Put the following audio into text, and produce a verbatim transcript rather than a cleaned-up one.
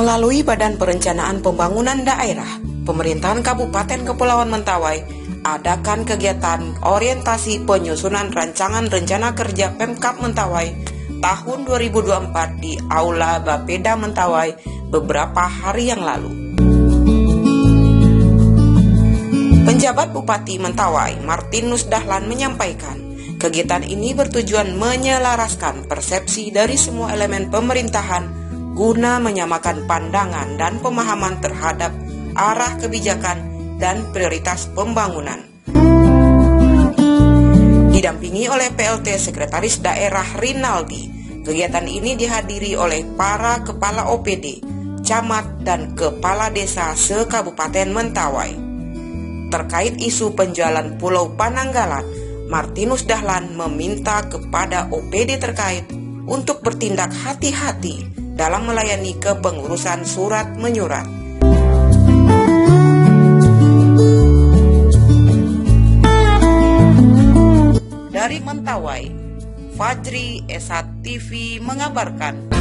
Melalui Badan Perencanaan Pembangunan Daerah, Pemerintahan Kabupaten Kepulauan Mentawai adakan kegiatan orientasi penyusunan rancangan rencana kerja Pemkab Mentawai tahun dua ribu dua puluh empat di Aula Bapeda Mentawai beberapa hari yang lalu. Penjabat Bupati Mentawai, Martinus Dahlan, menyampaikan, kegiatan ini bertujuan menyelaraskan persepsi dari semua elemen pemerintahan guna menyamakan pandangan dan pemahaman terhadap arah kebijakan dan prioritas pembangunan. Didampingi oleh P L T Sekretaris Daerah Rinaldi, kegiatan ini dihadiri oleh para Kepala O P D, Camat, dan Kepala Desa se-Kabupaten Mentawai. Terkait isu penjualan Pulau Pananggalat, Martinus Dahlan meminta kepada O P D terkait untuk bertindak hati-hati dalam melayani kepengurusan surat menyurat. Dari Mentawai, Fajri Esat T V mengabarkan.